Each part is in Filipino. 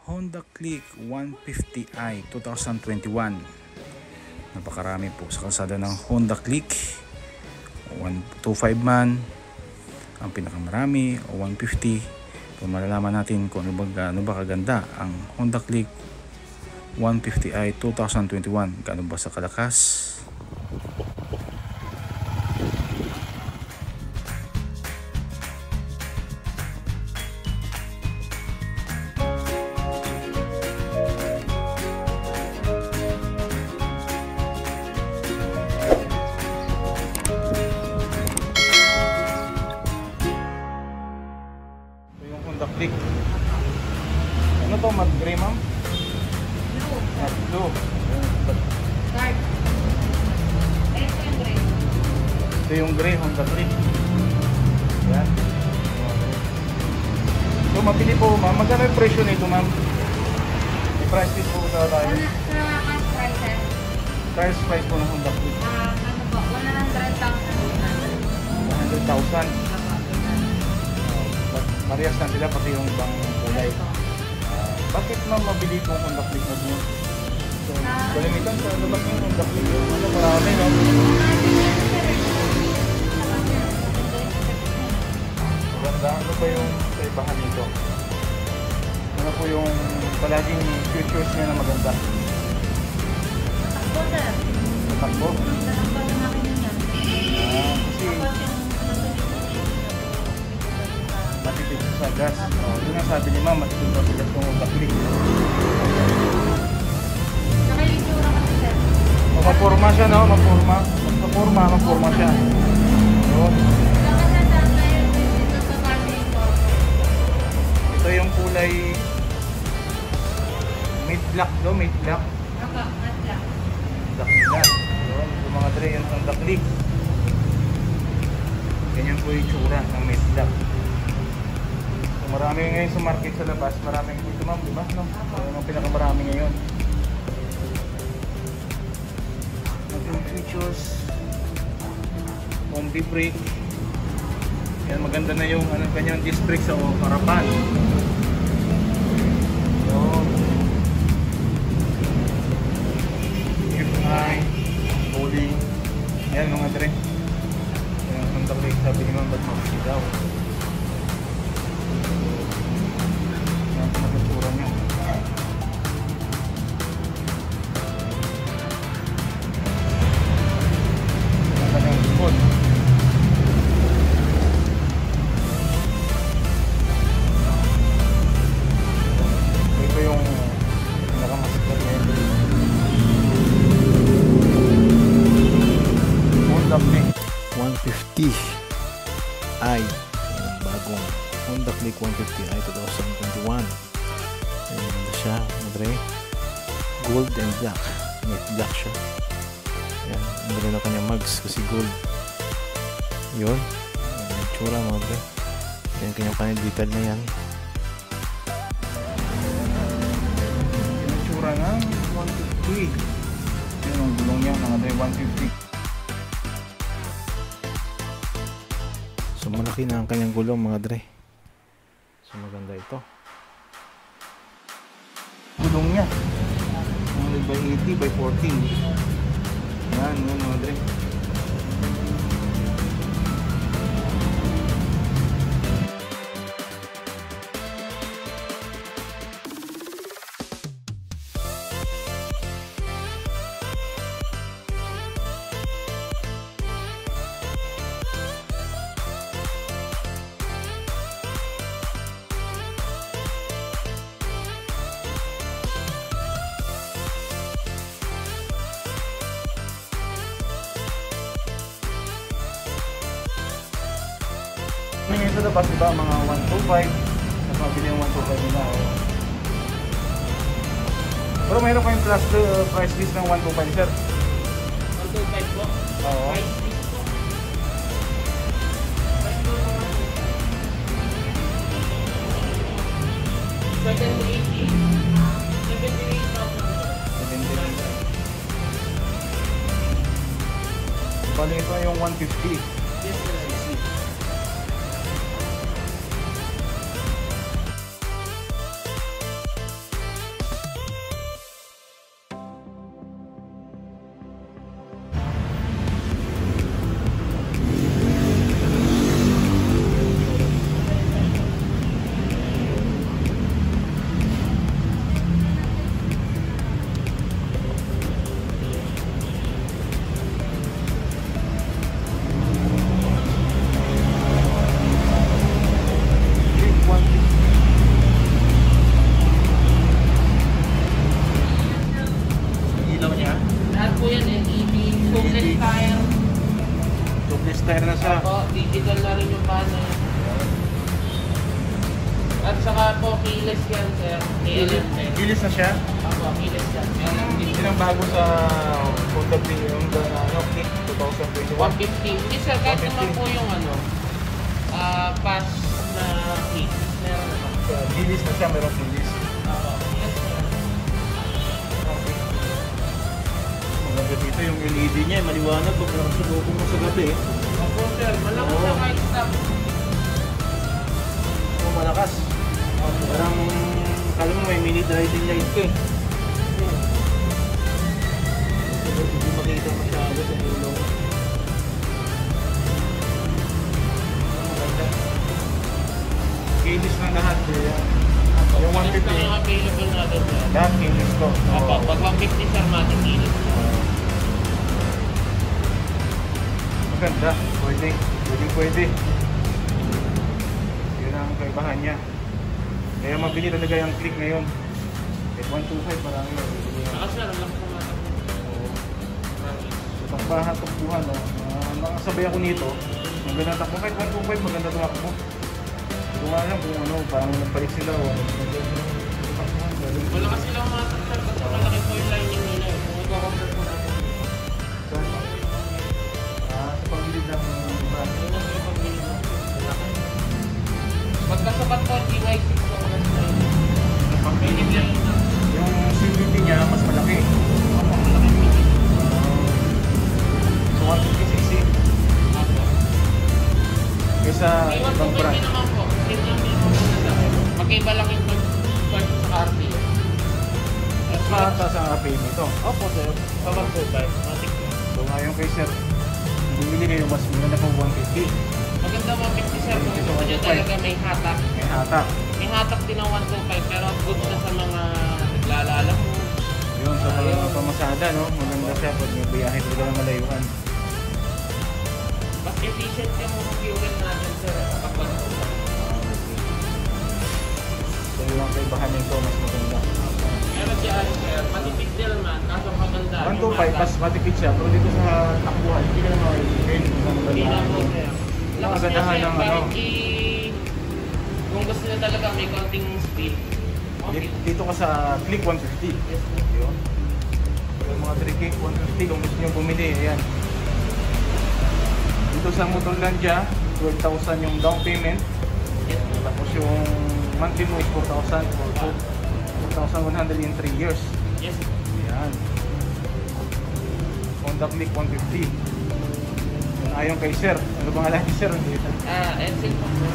Honda Click 150i 2021. Napakarami po sa kalsada ng Honda Click. 125 man ang pinakamarami o 150. Kung malalaman natin kung ano ba kaganda ang Honda Click 150i 2021, gaano ba sa kalakas. Honda Click. Ano to, matte gray ma'am? Blue. Matte blue. Dark. Ito yung gray. Ito yung gray Honda Click. Yan. So mabili po ma'am. Magkano yung presyo nito ma'am? May price list po sa tayo. Sa cash prices. Price po ng Honda Click. Ano po? 100,000. 100,000. Parehas na sila pati yung ibang kulay. Bakit ma'am mabili itong Honda Click na nyo? So, kalimitan sa labas yung Honda Click. Ano, marami no? Maganda. Ano pa yung kaibahan nito? Ano po yung palaging features niya na maganda? Takbo sir. Takbo? Takbo na namin yun. Kasi matipid sa gas. Yun ang sabi ni ma'am, matipid sa gas yung Honda Click. Saka yung itsura kasi sir. Maporma siya, no? Maporma siya. Yun. Saka sa tayo dito sa base ito. Ito yung kulay matte black, no? Matte black. Ako, natla. Black nila. Yun. Yung mga dre, yung Honda Click. Ganyan po yung tsura ng matte black. Marami ngayon sa market sa labas, maraming dito ma'am, di ba? No? Yung mga pinakamarami ngayon. Yung features, combi brake. Yan, maganda na yung kanyang disc brake sa harapan. So, FI, bowling. Yan mga dre. Yan ang Honda Click, sabi ni ma'am, ba't mabili daw? i bagong Honda Click 150i 2021. Ayan siya, madre. Gold and black. Matte black siya. Ayan, ang ganda na kanyang mags kasi gold. Yun. Ayan yung tsura, madre. Ayan kanyang panel detail na yan. Ayan yung tsura ng 150. Ayan ang gulong niya, madre, 150. So malaki na ang kanyang gulong mga dre. So maganda ito. Gulong niya. 100/80/14. Yan, yun mga dre. Ngayon sa labas, diba, mga 125. Mas mabili yung 125 nila. Pero mayroon kayong price list ng 125, sir? 125 po? Oo. Price list po. Price po. 78,000. Bali ito yung 150. Yes, sir. tire na siya. Opo, digital na rin yung panel. At saka po, keyless yan, sir. KLM, sir. Gilis na siya. Opo, keyless yan. Yun ang bago sa Honda Click 2021. 150. Hindi sir, kahit naman po yung ano, pass na key. Meron naman. Gilis na siya, merong gilis. Opo, yes sir. Maganda dito yung LED niya, maliwanag pag nakasubukan mo sa gabi. Opo sir, malakas siya kahit stop. Oh, malakas. Parang kala mo may mini driving light ko eh. Hindi makita masyado sa ilong. Maganda. Kilis na lahat eh. Yung 150. Ito yung available natin sir. Lahat kilis ko. Opo, pag 150 sir, matikilis. Maganda. Pwede. Pwede. Yun ang kaibahan niya. Kaya mabili talaga yung Click ngayon. At 125 marami mabili. Saka sir, alam ko natin. So, takbahan, takbuhan. Nakasabay ako nito. Maganda takbo. Kahit 125 maganda tumakbo. Hindi ko nga alam kung ano, parang nagpalit sila o Wala kasi lang mga sir, kasi malaki po yung lining nila. Kung ito-compare po natin. sa pagbilid ng brand. Ano na yung pagbili mo? Magkasapat po, DY6 po ang Pagbilid niya. Yung CVT niya mas malaki. Opo, malaki yung mini. So 150cc. Opo. Kaysa Iwan po ibang kayo brand. naman po. Same lang din po na magkaiba lang yung part sa RPM. Mas mataas ang RPM ito. Opo sir, sa 125. Matik na. So ngayon kay sir, bumili kayo mas maganda po 150. Maganda 150 sir, kung gusto 150, nyo talaga may hatak. May hatak. May hatak din ang 125 pero good na sa mga naglalala mo. Yun, sa mga pamasada, no? Maganda siya pag may biyahe talaga ng malayuan. Mas efficient yung mga fuel natin sir kapag 125. So yung ang kaibahan nito, mas maganda. Pero dyan sir, matipid din naman, kaso maganda. 125, mas matipid siya, pero dito sa takbuhan, hindi ka naman makikipin. Hindi na po sir. Ang Lakas kagandahan niya, ng sir, ano. kahit kung gusto nyo talaga may konting speed, okay. Dito ka sa Click 150. Yes, sir. Yun. Yung mga 3K 150, kung gusto nyo bumili, ayan. Dito sa Motorlandia, 12,000 yung down payment. Yes, sir. Tapos yung monthly mo is 4,000. 4,100 in 3 years. Yes, sir. Ayan. Honda Click 150. Yung ayon kay Sir. Ano bang alam ni Sir? Edsel po sir.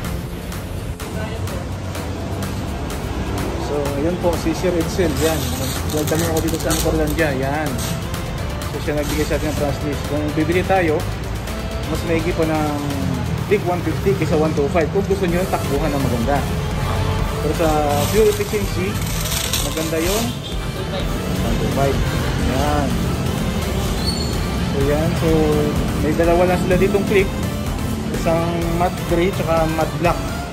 So, yun po si Sir Edsel. Yan. Welcome ako dito sa Motorlandia. Yan. So, siya nagbigay sa atin ng price list. Kung bibili tayo, mas maigi po ng Click 150 kaysa 125. Kung gusto nyo yung takbuhan na maganda. Pero sa fuel efficiency, maganda yung 125. Yan. So yan, so may dalawa lang sila ditong Click. Isang matte gray tsaka matte black.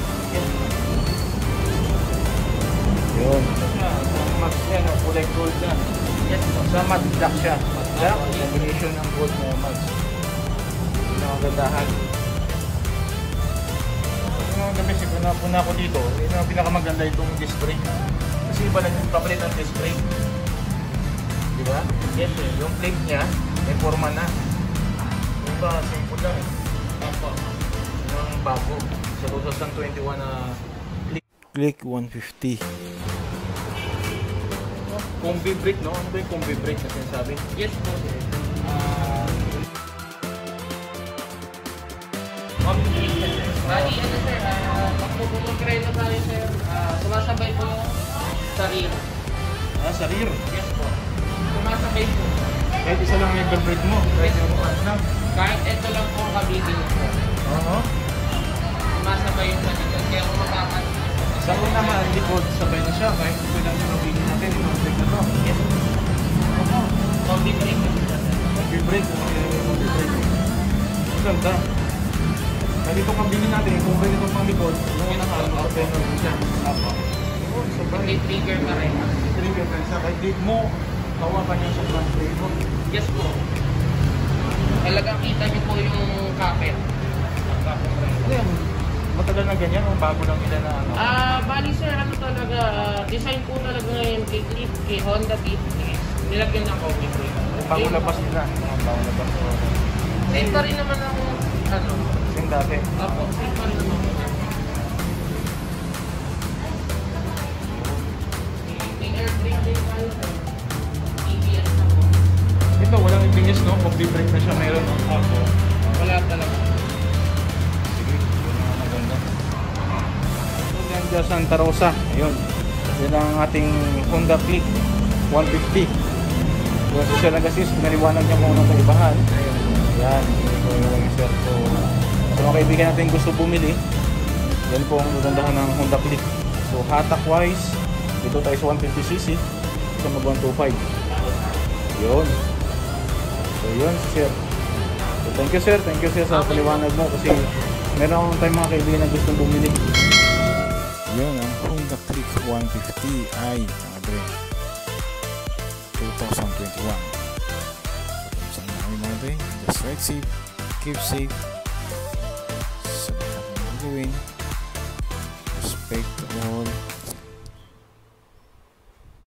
Yun. Ang matte niya, no, kulay gold na. Yes po. Sa matte black siya. Matte black, combination ng gold na matte. Yun ang kagandahan. Yung nabisip ko na po na ako dito, yun ang pinakamaganda itong disc brake. Kasi iba lang yung papalit ng disc brake. Diba? Yes, sir. Yung plate niya, may forma na. Yung ba, simple lang eh. Opo. Yung bago. Sa 2021 na Click 150. Combi brake, no? Ano ba yung combi brake na sinasabi? Yes po sir. Bali, ano sir, pag pupupreno tayo sir, sumasabay po yung sa rear. Sa rear. Yes po. Sumasabay po. Kahit isa lang yung brake mo. Kahit yung ano lang. Kahit ito lang po ang kabigil sir. Oo. Sumasabay yung sa likod. Kaya kung makakas. Sa una naman, likod, sabay na siya. Kahit ito lang yung nabili natin, yung brake na to. Yes po. Combi brake po sir. Combi brake. Combi brake. Ang ganda. Dahil itong kabili natin, kung pwede itong pang likod, yung nakaano sa penal din siya. Opo. Oo, sabay. May trigger pa rin. Trigger pa rin siya. Kahit date mo, hawakan niya sa front brake mo. Yes po. talagang kita niyo po yung kapit. Ano yan? Matagal na ganyan o bago lang nila na ano? Bali sir, ano talaga, design po talaga ngayon kay Cliff, kay Honda Cliff, nilagyan ng coffee break. Bago labas nila. Bago labas. Same pa rin naman ang, ano, Yung dati. Apo, same pa rin naman. May air brake din tayo sir. ABS na po. Ito, walang ibinyas no? Coffee break na siya meron. Apo, wala talaga. Sige, yun ang maganda. Ganda Santa Rosa. Ayun. Yun ang ating Honda Click 150. Yung social agasis, pinaliwanag niya kung anong kaibahan. Yan. Ito yung sir. So, sa mga kaibigan natin gusto bumili, yan po ang magandahan ng Honda Click. So, hatak wise, dito tayo sa 150cc, sa mag 125. Yun. So, yun si sir. So, thank you sir. Thank you sir sa paliwanag mo kasi meron akong tayong mga kaibigan na gustong bumili. Yun ang Honda Click 150i mga dre. 2021. Saan na kami mga dre? Just ride safe, keep safe, sa lahat ng gagawin, respect all.